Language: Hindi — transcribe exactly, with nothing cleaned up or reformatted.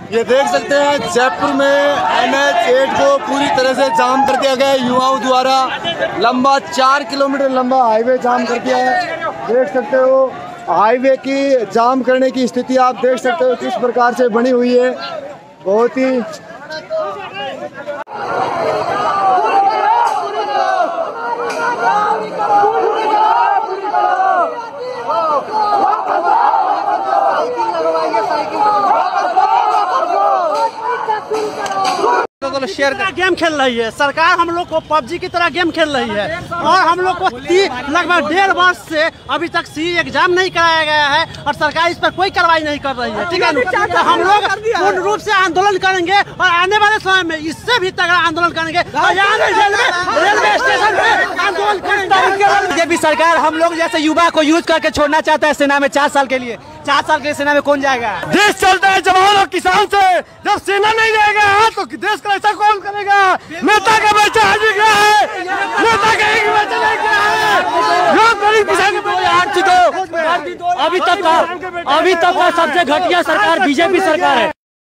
ये देख सकते हैं जयपुर में एन एच एट को पूरी तरह से जाम कर दिया गया है युवाओं द्वारा। लंबा चार किलोमीटर लंबा हाईवे जाम कर दिया है। देख सकते हो हाईवे की जाम करने की स्थिति आप देख सकते हो किस प्रकार से बनी हुई है। बहुत ही शेयर का गेम खेल रही है सरकार, हम लोग को पबजी की तरह गेम खेल रही है और हम लोग को लगभग डेढ़ वर्ष से अभी तक सी एग्जाम नहीं कराया गया है और सरकार इस पर कोई कार्रवाई नहीं कर रही है। ठीक है, तो हम लोग पूर्ण रूप से आंदोलन करेंगे और आने वाले समय में इससे भी तगड़ा आंदोलन करेंगे और रेलवे स्टेशन पे आंदोलन करेंगे। बीजेपी सरकार हम लोग जैसे युवा को यूज करके छोड़ना चाहता है सेना में चार साल के लिए। चार साल के सेना में कौन जाएगा? देश चलता है जवान और किसान से। जब सेना नहीं रहेगा तो देश का ऐसा कौन करेगा? नेता का बच्चा हाजिर गया है, नेता का एक बच्चा नहीं गया है। लोग गरीब किसान के दो अभी तक का अभी तक का सबसे घटिया सरकार बीजेपी सरकार है।